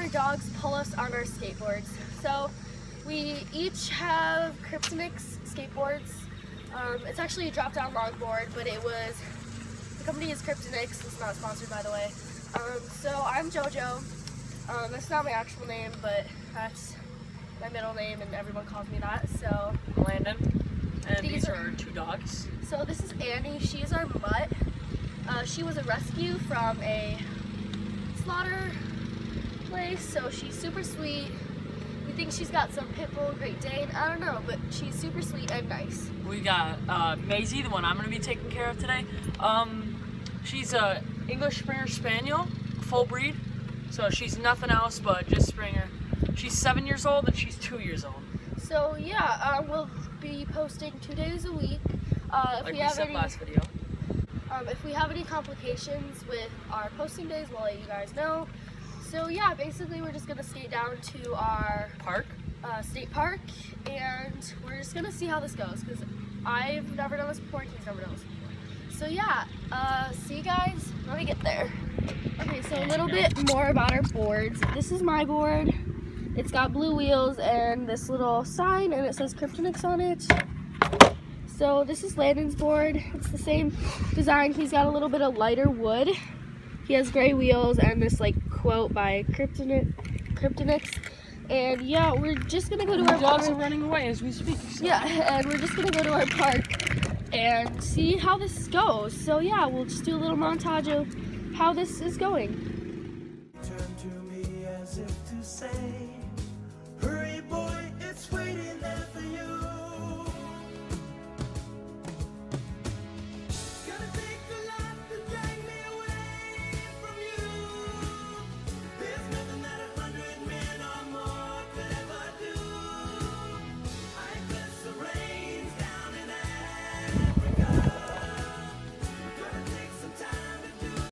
our dogs pull us on our skateboards. So we each have Kryptonix skateboards. It's actually a drop-down longboard, but the company is Kryptonix. It's not sponsored, by the way. So I'm JoJo. That's not my actual name, but that's my middle name, and everyone calls me that. So Landon, and these are our two dogs. So this is Annie. She is our mutt. She was a rescue from a slaughter place, so she's super sweet. We think she's got some pit bull, Great Dane, I don't know, but she's super sweet and nice. We got Maisie, the one I'm going to be taking care of today. She's a English Springer Spaniel, full breed, so she's nothing else but just Springer. She's 7 years old and she's 2 years old. So yeah, we'll be posting 2 days a week. Like we said last video. If we have any complications with our posting days, we'll let you guys know. So yeah, basically we're just gonna skate down to our state park, and we're just gonna see how this goes, because I've never done this before, he's never done this before. So yeah, see you guys when we get there. Okay, so a little bit more about our boards. This is my board. It's got blue wheels and this little sign, and it says Kryptonix on it. So this is Landon's board. It's the same design. He's got a little bit of lighter wood. He has gray wheels and this like quote by Kryptonix. And yeah, we're just gonna go to our dogs park. are running away as we speak. So. Yeah, and we're just gonna go to our park and see how this goes. So yeah, we'll just do a little montage of how this is going. Turn to me as if to say